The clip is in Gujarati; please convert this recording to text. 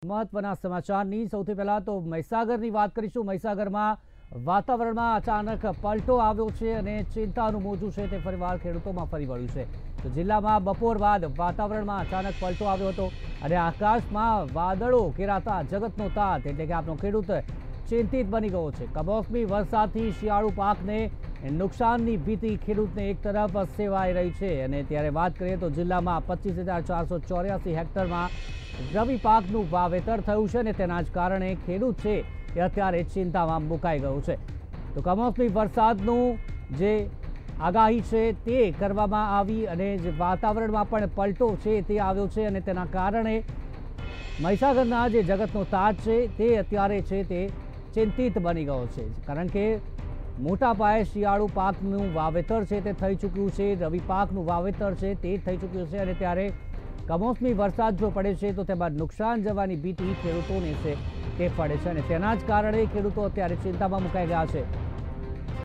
મહત્વના સમાચારની સૌથી પહેલા તો મહીસાગરની વાત કરીશું। મહીસાગરમાં વાતાવરણમાં અચાનક પલટો આવ્યો છે અને ચિંતાનું મોજું છે તે ફરીવાર ખેડૂતોમાં ફરી વળ્યું છે। તો જિલ્લામાં બપોર બાદ વાતાવરણમાં અચાનક પલટો આવ્યો હતો અને આકાશમાં વાદળો ઘેરાતા જગતનો તાત એટલે કે આપણો ખેડૂત ચિંતિત બની ગયો છે। કમોસમી વરસાદથી શિયાળુ પાકને નુકસાનની ભીતિ ખેડૂતને એક તરફ સેવાઈ રહી છે અને ત્યારે વાત કરીએ તો જિલ્લામાં 25,484 હેક્ટરમાં રવિ પાકનું વાવેતર થયું છે અને તેના જ કારણે ખેડૂત છે એ અત્યારે ચિંતામાં મુકાઈ ગયો છે। તો કમોસમી વરસાદનું જે આગાહી છે તે કરવામાં આવી અને જે વાતાવરણમાં પણ પલટો છે તે આવ્યો છે અને તેના કારણે મહીસાગરના જે જગતનો તાજ છે તે અત્યારે છે તે ચિંતિત બની ગયો છે, કારણ કે મોટા પાયે શિયાળુ પાકનું વાવેતર છે તે થઈ ચૂક્યું છે, રવિ પાકનું વાવેતર છે તે થઈ ચૂક્યું છે અને ત્યારે કમોસમી વરસાદ જો પડે છે તો તેમાં નુકસાન જવાની ભીતિ ખેડૂતોને છે તે પડે છે અને તેના જ કારણે ખેડૂતો અત્યારે ચિંતામાં મુકાઈ ગયા છે।